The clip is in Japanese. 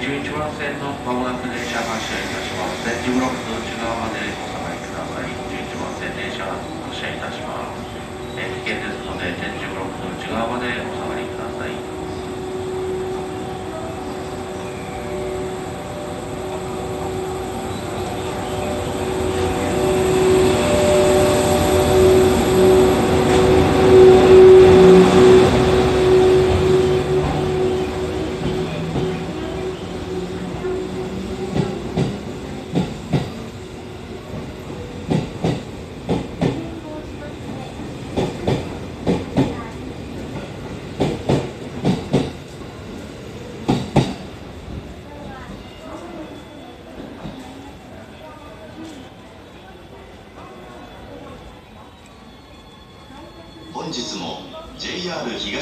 11番線のまもなく電車発車いたします。電磁ブロックの内側までお下がりください。11番線電車発車いたします。危険ですので、電磁ブロックの内側までお下がりください。 本日も JR 東